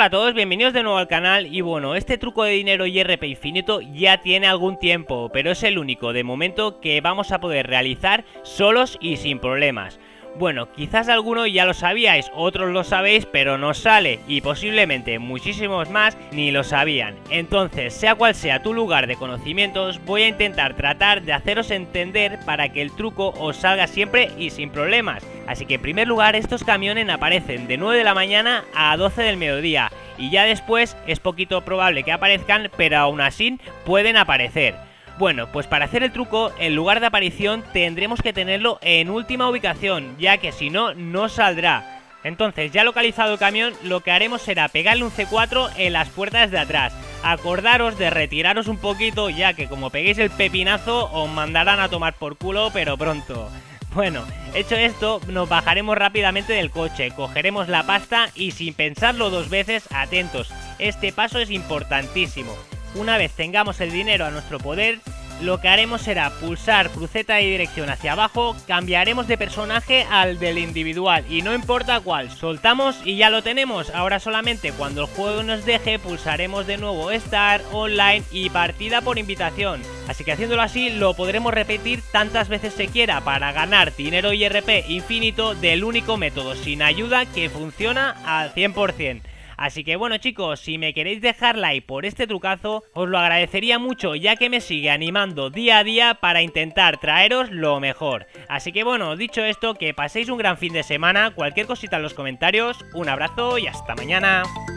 Hola a todos, bienvenidos de nuevo al canal. Y bueno, este truco de dinero IRP infinito ya tiene algún tiempo, pero es el único de momento que vamos a poder realizar solos y sin problemas. Bueno, quizás algunos ya lo sabíais, otros lo sabéis, pero no sale, y posiblemente muchísimos más ni lo sabían. Entonces, sea cual sea tu lugar de conocimientos, voy a intentar tratar de haceros entender para que el truco os salga siempre y sin problemas. Así que en primer lugar, estos camiones aparecen de 9 de la mañana a 12 del mediodía, y ya después es poquito probable que aparezcan, pero aún así pueden aparecer. Bueno, pues para hacer el truco, el lugar de aparición tendremos que tenerlo en última ubicación, ya que si no, no saldrá. Entonces, ya localizado el camión, lo que haremos será pegarle un C4 en las puertas de atrás. Acordaros de retiraros un poquito, ya que como peguéis el pepinazo, os mandarán a tomar por culo, pero pronto. Bueno, hecho esto, nos bajaremos rápidamente del coche, cogeremos la pasta y sin pensarlo dos veces, atentos, este paso es importantísimo. Una vez tengamos el dinero a nuestro poder, lo que haremos será pulsar cruceta de dirección hacia abajo, cambiaremos de personaje al del individual y no importa cuál, soltamos y ya lo tenemos. Ahora solamente cuando el juego nos deje pulsaremos de nuevo Start, Online y Partida por invitación. Así que haciéndolo así lo podremos repetir tantas veces se quiera para ganar dinero IRP infinito del único método sin ayuda que funciona al 100%. Así que bueno chicos, si me queréis dejar like por este trucazo, os lo agradecería mucho ya que me sigue animando día a día para intentar traeros lo mejor. Así que bueno, dicho esto, que paséis un gran fin de semana, cualquier cosita en los comentarios, un abrazo y hasta mañana.